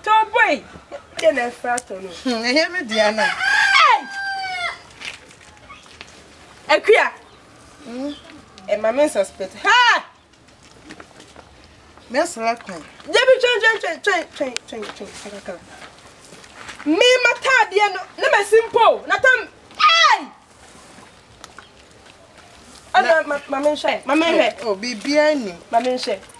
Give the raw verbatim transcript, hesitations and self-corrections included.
Pacho boy. Ye na frato no. Hmm, e hear me dia na. Akua. Hmm. E ma men suspect. Ha! Me select me. Debi chen chen chen chen chen chen chen chen. Me mata de no, na me simple. Na tam. Hey! Ana ma men hwe, ma men hwe. Oh, bibia ni. Ma men hwe.